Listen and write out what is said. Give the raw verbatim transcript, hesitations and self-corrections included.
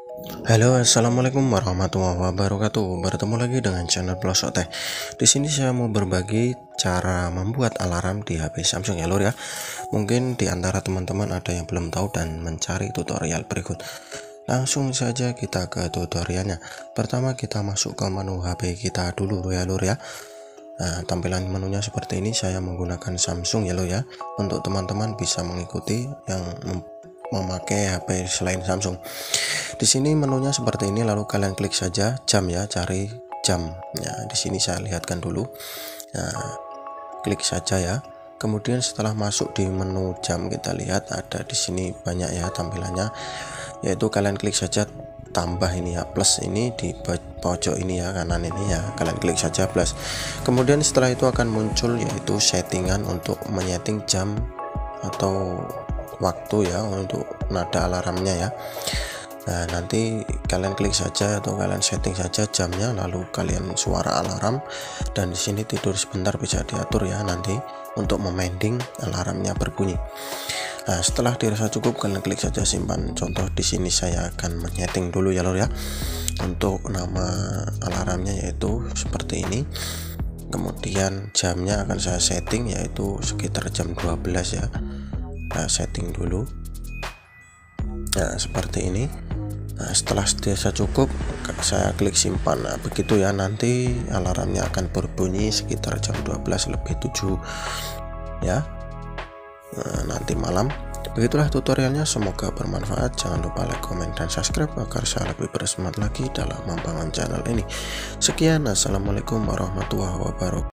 Halo, assalamualaikum warahmatullahi wabarakatuh. Bertemu lagi dengan channel Pelosok Teh. Di sini saya mau berbagi cara membuat alarm di H P Samsung ya, lur ya. Mungkin di antara teman-teman ada yang belum tahu dan mencari tutorial berikut. Langsung saja kita ke tutorialnya. Pertama kita masuk ke menu H P kita dulu ya, lur ya. Nah, tampilan menunya seperti ini. Saya menggunakan Samsung ya, lur ya. Untuk teman-teman bisa mengikuti yang memakai H P selain Samsung. Di sini menunya seperti ini, lalu kalian klik saja jam ya, cari jam. Ya, di sini saya lihatkan dulu. Nah, klik saja ya. Kemudian setelah masuk di menu jam, kita lihat ada di sini banyak ya tampilannya. Yaitu kalian klik saja tambah ini ya, plus ini di pojok ini ya, kanan ini ya, kalian klik saja plus. Kemudian setelah itu akan muncul yaitu settingan untuk menyeting jam atau waktu ya, untuk nada alarmnya ya. Nah, nanti kalian klik saja atau kalian setting saja jamnya, lalu kalian suara alarm, dan di sini tidur sebentar bisa diatur ya nanti untuk memending alarmnya berbunyi. Nah, setelah dirasa cukup kalian klik saja simpan. Contoh di sini saya akan menyeting dulu ya, lor ya. Untuk nama alarmnya yaitu seperti ini. Kemudian jamnya akan saya setting yaitu sekitar jam dua belas ya. Nah, setting dulu. Nah, seperti ini. Nah, setelah dirasa cukup saya klik simpan. Nah, begitu ya, nanti alarmnya akan berbunyi sekitar jam dua belas lebih tujuh ya. Nah, nanti malam. Begitulah tutorialnya, semoga bermanfaat. Jangan lupa like, komen, dan subscribe agar saya lebih bersemangat lagi dalam membangun channel ini. Sekian, assalamualaikum warahmatullahi wabarakatuh.